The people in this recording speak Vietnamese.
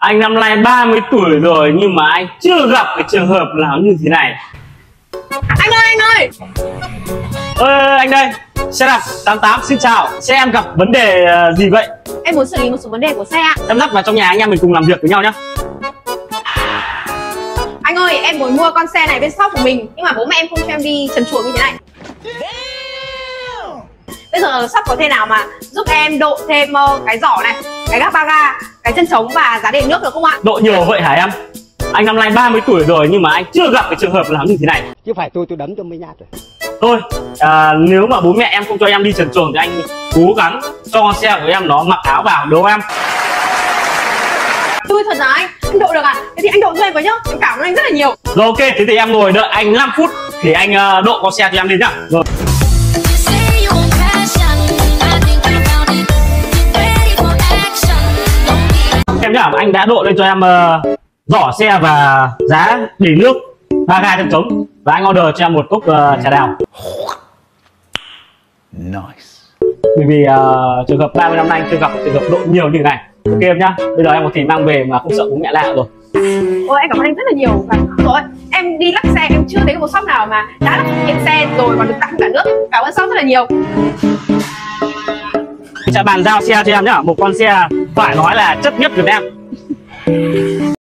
Anh năm nay 30 tuổi rồi nhưng mà anh chưa gặp cái trường hợp nào như thế này. Anh ơi! Anh đây, xe đạp 88 xin chào. Xe em gặp vấn đề gì vậy? Em muốn xử lý một số vấn đề của xe ạ. Em dắt vào trong nhà anh em mình cùng làm việc với nhau nhá. Anh ơi, em muốn mua con xe này bên shop của mình, nhưng mà bố mẹ em không cho em đi trần truồng như thế này. Bây giờ shop có thể nào mà giúp em độ thêm cái giỏ này, cái gác ba ga, cái chân trống và giá đèn nước được không ạ? Độ nhiều vậy hả em? Anh năm nay 30 tuổi rồi nhưng mà anh chưa gặp cái trường hợp nào như thế này. Chứ phải tôi đấm cho mấy nhát rồi. Thôi, nếu mà bố mẹ em không cho em đi trần truồng thì anh cố gắng cho con xe của em nó mặc áo vào, được không em? Tôi thật là anh độ được à? Thế thì anh độ cho em với nhá, em cảm ơn anh rất là nhiều. Rồi ok, thế thì em ngồi đợi anh 5 phút thì anh độ con xe cho em đi nhá. Rồi. Em nhá, anh đã độ lên cho em giỏ xe và giá để nước, ba ga chân trống, và anh order cho em một cốc trà đào. Nice. Bởi vì trường hợp 30 năm nay anh chưa gặp trường hợp độ nhiều như thế này. Ok em nhá, bây giờ em có thể mang về mà không sợ bố mẹ la rồi. Ôi anh cảm ơn anh rất là nhiều. Và rồi em đi lắc xe em chưa thấy một shop nào mà đã lắp kiện xe rồi còn được tặng cả nước. Cảm ơn shop rất là nhiều. Sẽ bàn giao xe cho em nhá, một con xe phải nói là chất nhất Việt Nam.